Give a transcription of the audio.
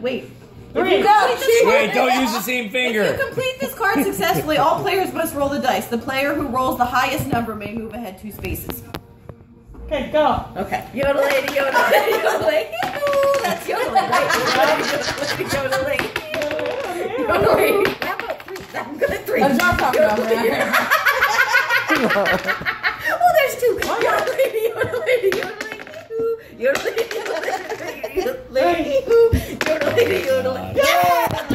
Wait. Wait, don't use the same finger. If you complete this card successfully, all players must roll the dice. The player who rolls the highest number may move ahead 2 spaces. Okay, go. Okay. Yodeling, yodeling, yodeling. Ooh, that's yodeling, right? Yodeling, yodeling. Yodeling. How about 3? I'm good at 3. Let's not talk about that. Oh, there's 2. Yodeling, yodeling, yodeling. Yodeling, yodeling, yodeling, yodeling, yodeling. Yeah!